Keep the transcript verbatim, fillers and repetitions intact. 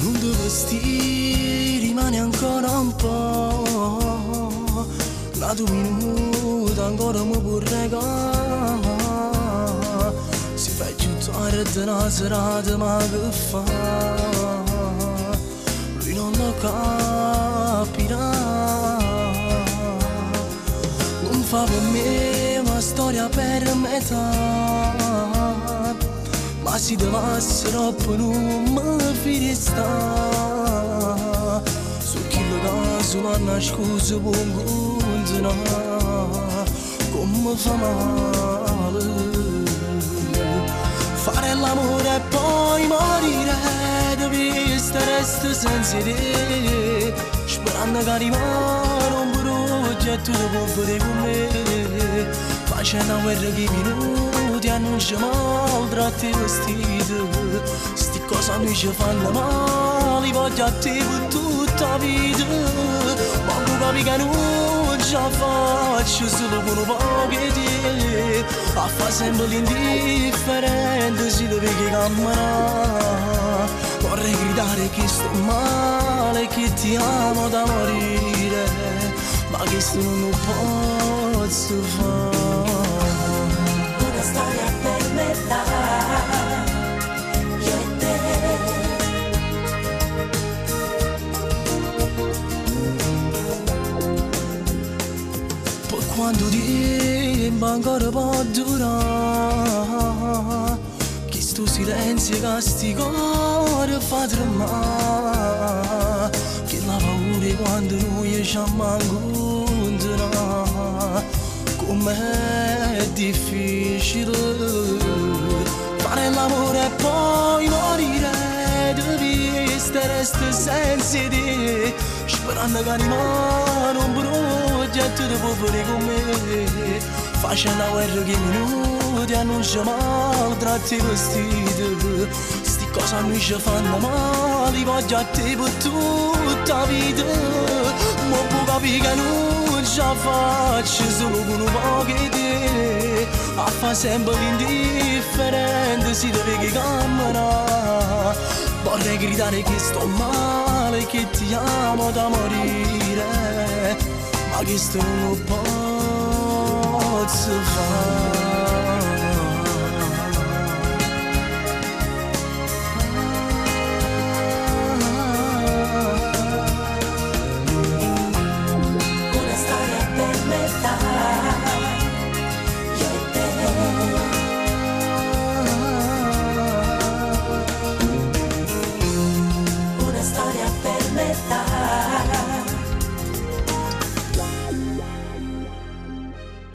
Non dovresti rimane ancora un po', la tua minuta ancora mi può regalare. Si fa più tardi una serata ma che fa? Lui non lo capirà. Non fa per me una storia per metà, ma si dovesse troppo non mi fidi sta. Su chi lo caso mi ha nascosto buon continuare, come fa male. Fare l'amore e poi morire, devi stare senza te, sperando che rimane un progetto di poveri con me. Facendo una guerra che minuti annuncia maltratti vestiti, sti cose noi ci fanno male, voglio a te per tutta la vita. Ma tu capi che non ce la faccio solo con un po' di te, a fa sempre l'indifferente si deve che camminare. Vorrei gridare che sto male, che ti amo da morire, ma che sto non lo posso fare. Una storia per metà, io e te. Poi quando tempo ancora può durare, che sto silenzio che sti cuore fa tremare, che la paura quando noi ci incontrano, com'è difficile fare l'amore e poi morire, devi stare senza te, sperando che rimane un progetto di poveri con me. Facendo una guerra che minuti annuncia maltratti vestiti, sti cose a noi ci fanno male, voglio a te per tutta la vita. Ma può capire che non ce la faccio solo con un po' di te, a fa sempre l'indifferente si deve che camminare. Vorrei gridare che sto male, che ti amo da morire, ma che sto non lo posso fare.